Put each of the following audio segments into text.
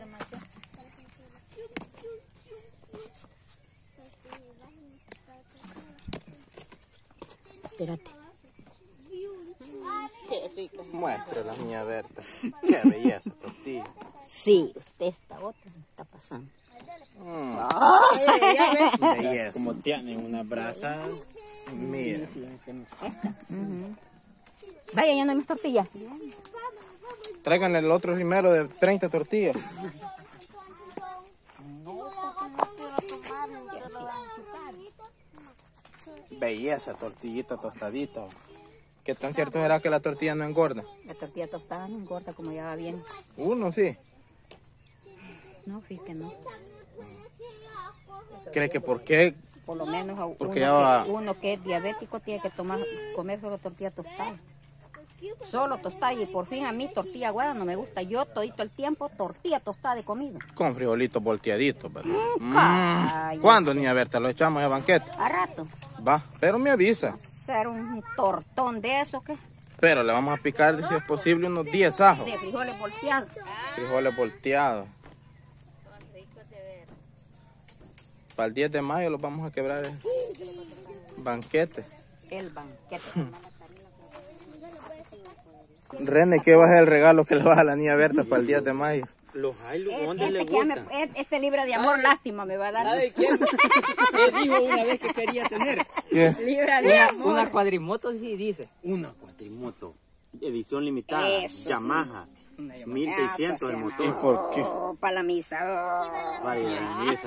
Espérate. Qué rica. Muéstrala, niña Berta. Qué belleza, tortilla. Sí, usted esta otra me está pasando. Belleza. Como tienen una brasa. Mira. Esta. Vaya, ya no hay más tortillas. Tráiganle el otro rimero de 30 tortillas. Belleza, tortillita tostadita. ¿Qué tan cierto será que la tortilla no engorda? La tortilla tostada no engorda como ya va bien. Uno sí. No, fíjate que no. ¿Cree que por qué? Por lo menos Porque uno que es diabético tiene que comer solo tortilla tostada. Solo tostada, y por fin a mí tortilla aguada no me gusta. Yo todito el tiempo tortilla tostada de comida. Con frijolitos volteaditos, ¿verdad? Cállate. ¿Cuándo, niña Berta? ¿Lo echamos de banquete? A rato. Va, pero me avisa. Ser un tortón de eso, ¿qué? Pero le vamos a picar, si es posible, unos 10 ajos. De frijoles volteados. Frijoles volteados. Para el 10 de mayo los vamos a quebrar el banquete. El banquete. René, ¿qué va a ser el regalo que le vas a la niña Berta para el 10 de mayo? Los hay, ¿dónde le gusta? Este libro de amor, lástima me va a dar. ¿Sabe quién? Él dijo una vez que quería tener ¿Qué? Libro de amor. una cuadrimoto, sí dice. Una cuatrimoto. Edición limitada. Eso, Yamaha. 1600 el ¿Y motor. por qué? Para la misa. Para ir a la misa.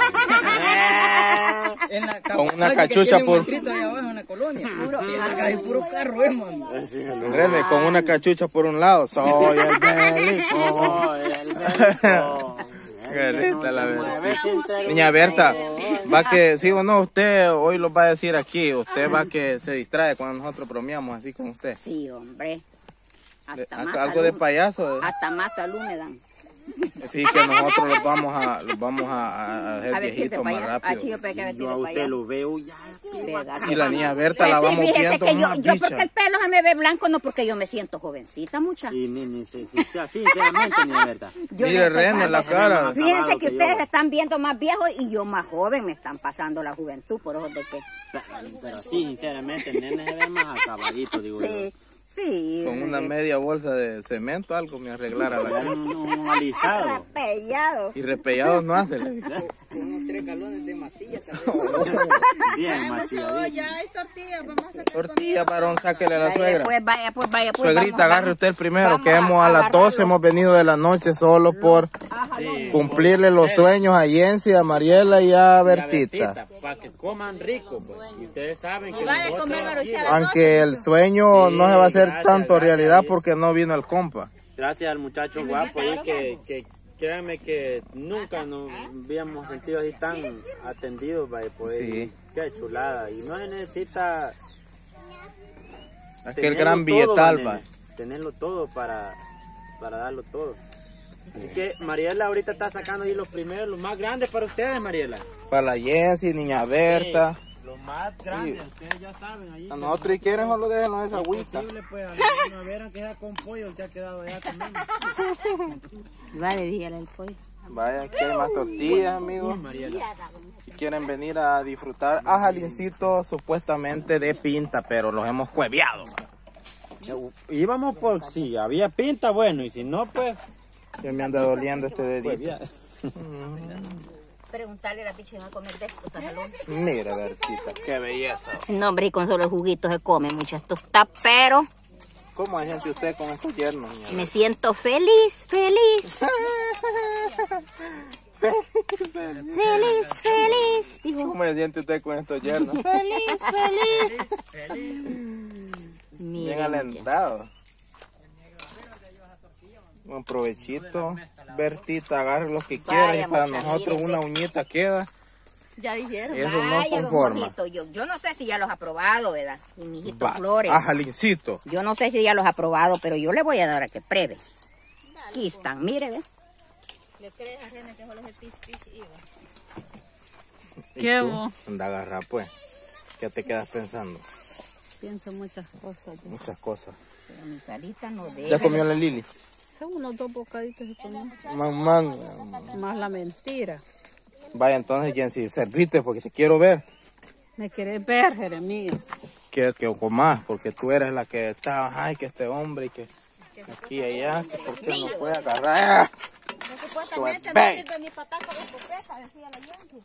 En la Con una ¿sabe que cachucha tiene un por- distrito allá abajo en la colonia. Esa caja de puro carro, hermano. René, con una cachucha por un lado. Soy el bélico. Oh, el médico. Qué rita la verdad. Berta. Niña Berta, va que, sí o no, usted hoy lo va a decir aquí. Usted va que se distrae cuando nosotros bromeamos así con usted. Sí, hombre. Hasta más Algo de salud. payaso. Hasta más salud me dan. Sí, que nosotros los vamos a hacer A ver, viejitos más rápido. Yo a usted lo veo ya. ¿Verdad? Y la niña Berta la Sí, vamos fíjese viendo que más yo porque bicha. el pelo se me ve blanco, no porque yo me siento jovencita, mucha. Y ni sinceramente, ni verdad. Yo Mire, le estoy René, la pasando- cara. Fíjense Acabado que que ustedes yo. están viendo más viejos y yo más joven, me están pasando la juventud, por eso de que... Pero sí, sinceramente, el nene se ve más acabadito, digo Sí, sí. Con una media bolsa de cemento, algo me arreglara la yo. cara. Un alisado. Rapellado. Y repellados no hace. le digo. Unos 3 galones de masilla. Bien, maciadito. Ya hay tortillas, vamos a sacar Tortilla, varón, sáquele a la Vaya, suegra. pues, vaya, pues, vaya, pues. Suegrita, vamos, agarre usted el primero, vamos que hemos a las agarrar 12 hemos venido de la noche solo por cumplirle los sueños a Yensi, a Mariela y a Bertita. Para que coman rico, pues. Y ustedes saben que Vaya a nosotros comer aquí, maruchan. Aunque el sueño no se va a hacer gracias, tanto gracias, realidad sí. porque no vino el compa. gracias al muchacho guapo ahí que créanme que nunca nos habíamos sentido así tan atendidos, vaya, pues. Sí. Qué chulada. Y no se necesita Aquel tenerlo gran todo, billetal, nene, va. tenerlo todo para darlo todo. Así que Mariela ahorita está sacando ahí los primeros, los más grandes para ustedes, Mariela. Para la Yensi, niña Berta. Los más grandes, ustedes ya saben. Ahí A nosotros y quieren solo déjenos esa agüita. posible, pues, a ver, aunque sea con pollo, usted ha quedado allá también. Vale, dígale el pollo. Vaya, aquí hay más tortillas, amigos. Si quieren venir a disfrutar a Jalincito, supuestamente de pinta, pero los hemos cueveado. Íbamos por si había pinta, bueno, y si no, pues Ya me anda doliendo este dedito. ya. Preguntarle a la picha a comer de esto, salud. Mira, Bertita, qué belleza. No, hombre, y con solo juguitos se come, muchas tostas, pero ¿Cómo hay gente usted con estos yernos, niña? me siento feliz, feliz. Feliz, feliz. Dijo, ¿Cómo se siente usted con estos yernos? feliz, feliz. Bien Mira, alentado. Un provechito. Bertita, agarre los que quiera y Vaya, para muchacha, nosotros mire, una uñita queda. ya dijeron. Eso no Vaya, don conforma. Jorgito, yo no sé si ya los ha probado, ¿verdad? Y mi hijito Va, Flores. a Jalincito. Yo no sé si ya los ha probado, pero yo le voy a dar a que pruebe. Aquí están, mire, ¿ves? ¿Qué hubo? Anda agarra pues. ¿Qué te quedas pensando? Pienso muchas cosas. Muchas cosas. Pero mi salita no deja. ¿Ya comió la Lili? Son unos 2 bocaditos de comida. Más. La mentira. Vaya, entonces, Jensi, serviste porque te quiero ver. Me querés ver, Jeremías. Que comas, porque tú eres la que está, ay, que este hombre y que aquí y allá, que por qué no puede agarrar. Supuestamente no sirve ni para taco de escopeta, decía la gente.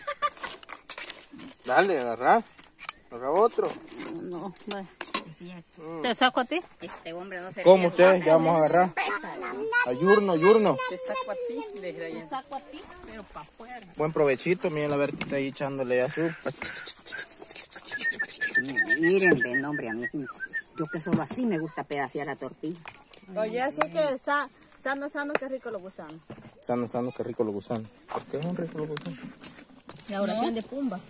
Dale, agarra otro. No, bueno. ¿Te saco a ti? Este hombre no se ¿Cómo ustedes? Ya vamos a agarrar. A Yurno. Te saco a ti. Te saco a ti, pero para afuera. Buen provechito, miren la Bertita ahí echándole azúcar. Miren, ven, hombre, a mí sí. Yo que solo así me gusta pedacear la tortilla. Oye, así que sano, qué rico los gusanos. Sano, qué rico los gusanos. ¿Por qué son ricos los gusanos? La oración de Pumba.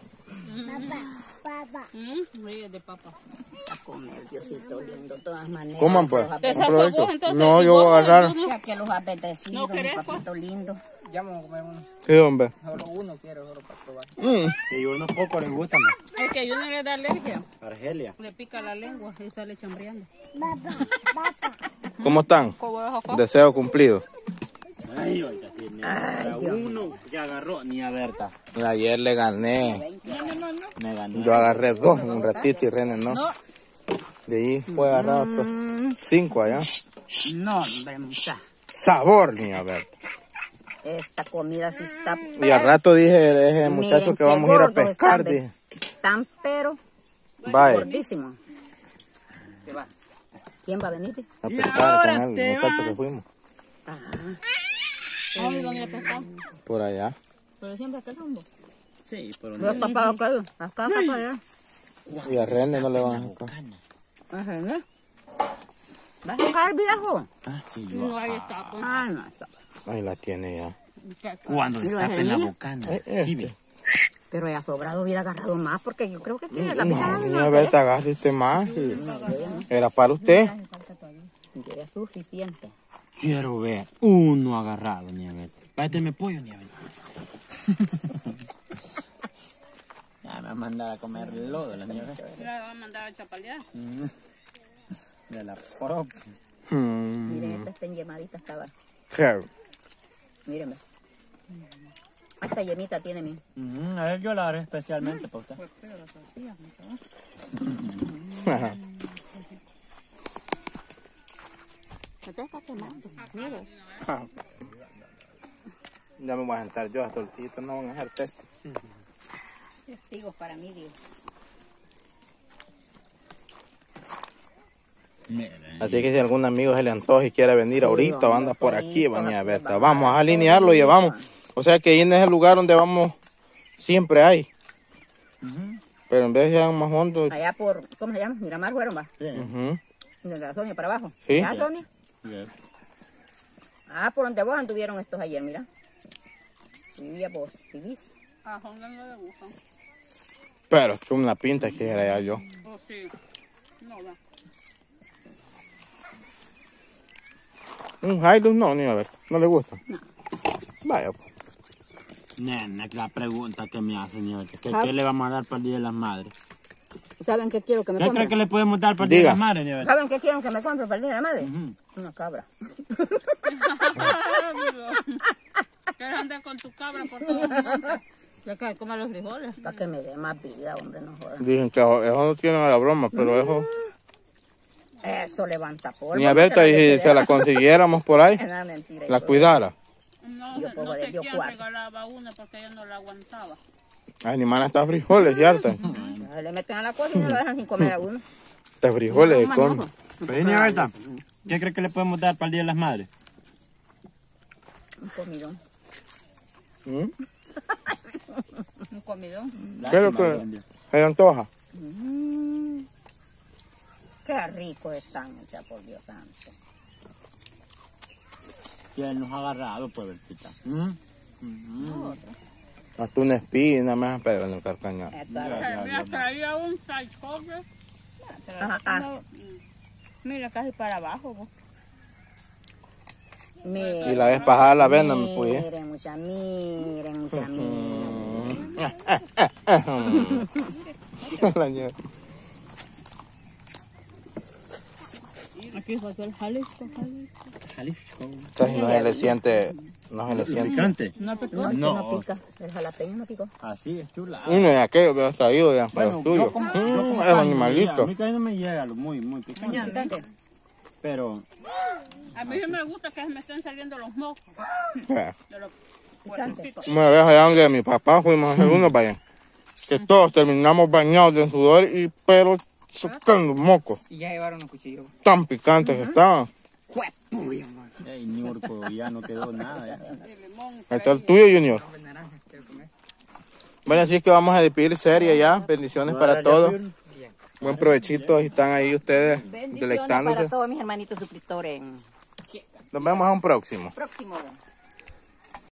Papá. Sí, de papa. A comer, Diosito lindo, de todas maneras. Coman pues. ¿Te saco a vos entonces? No, yo voy a agarrar. Ya que los ha bendecido, mi papito lindo. Ya vamos a comer uno. Sí, hombre. Solo uno quiero, solo para probar. Y unos pocos les gustan. Es que yo no le da alergia. Argelia. Le pica la lengua y sale chambreando. ¿Cómo están? Deseo cumplido. Ay, oiga, sí, ni a uno que agarró, ni a Berta. Ayer le gané. Me ganó. Yo agarré 2 en un ratito y René no. De ahí fue agarrar otros 5 allá. No, hombre, mucha. Sabor, niña Berta. Esta comida sí está... Y al rato dije, ese muchacho que vamos a ir a pescar, dije. Están, pero Vaya, gordísimos. ¿Quién va a venir? a pescar con el muchacho que fuimos. Ay, ¿dónde le pescado? Por allá. Pero siempre aquel rumbo. Sí, pero Los papás acá, acá para allá. Y a René no le van a sacar. Ajá, ¿no? ¿Vas a sacar, viejo? Ah, sí, No, ahí está. Pues. Ah, no está. Ahí la tiene ya. Cuando ¿Y lo destapen la dejé? bocana. Sí, ve. Pero ya sobrado hubiera agarrado más porque yo creo que tiene la pisada de Niña Berta, agarre usted más. Era para usted. ya es suficiente. Quiero ver uno agarrado, ni a ver. Páeteme pollo, ni a ver. Ya me va a mandar a comer lodo la niña. La va a mandar a chapalear. De la propia. Miren, esta está enyemadita, estaba. Claro. Mírenme. Esta yemita tiene mi. A ver, yo la haré especialmente para usted. Usted está quemando. Mire. Ya me voy a sentar yo, las tortillitas no van a dejar test. Testigos para mí, Dios. Así que si algún amigo se le antoja y quiere venir ahorita o vamos anda por por aquí, ahí, van a por ver. aquí, Vamos a alinearlo y llevamos. O sea que ahí en ese lugar donde vamos siempre hay. Pero en vez de ir más hondo. Allá por, ¿cómo se llama? Miramar fueron, va. Ujú. De la Sonia para abajo. Sí. ¿Ya, Sonia? Ah, por donde vos anduvieron estos ayer, mira. Vivía vos, vivís. A Honda no le gustan. Pero es una pinta que era ya yo. Oh, sí. No va. Un Hilux no, ni a ver. No le gusta. Vaya, pues. Nena, la pregunta que me hace, señor. ¿Qué le vamos a dar para el Día de las Madres? ¿Saben qué quiero que me ¿Qué cree compren? que le podemos dar para el Día de Diga. las Madres, señor? ¿Saben qué quiero que me compren para el día de la madre? Una cabra. ¿Quieres andar con tu cabra por todos montes? Ya que coma los frijoles. Para que me dé más vida, hombre, no jodas. Dicen que eso no tiene la broma, pero eso. Eso levanta polvo. Ni a Berta, y si se la consiguiéramos por ahí, Es mentira. la cuidara. No, Yo no puedo sé de yo quién cuarto. regalaba una porque ella no la aguantaba. Ay, ni mana está frijoles, ¿cierto? Le meten a la cosa y no lo dejan sin comer a uno. Está frijoles No, con. manojo. Pero, señor Berta, ¿qué cree que le podemos dar para el Día de las Madres? Un comidón. ¿Mm? Un comidón. ¿Qué es lo que se le antoja? Qué ricos están, mucha, por Dios santo. ¿Quién nos ha agarrado, pues, Bertita? Hasta una espina me vas a pegar en el carcañal. Me traía un salcobre. Mira, casi para abajo. Vos. Miren, Y la vez pasada la venda me pude. miren, mucha, miren. La ñera. Aquí Aquí fue aquel Jalisco. Casi no se le siente. No se le siente. ¿Picante? No picó. No pica, el jalapeño no picó. Así es chula. Uno de aquellos que has traído ya para los Bueno, tuyos. yo como Es casi animalito. A mí casi no me llega lo muy picante. Pero A mí sí me gusta que se me estén saliendo los mocos. Eh, De los puertecitos. Una vez allá donde mi papá fuimos a hacer uno, vaya. Que todos terminamos bañados de sudor y pero sacando mocos. Y ya llevaron un cuchillo. Tan picantes que estaban. ey, Niurco, ya no quedó nada. Ya. Ahí está el tuyo, Junior. Naranja, quiero comer. Bueno, así es que vamos a despedir serie ya. Bendiciones para todos. Buen provechito. Ahí están ahí ustedes Bendiciones delectándose. para todos mis hermanitos suscriptores. Nos vemos a un próximo. Próximo.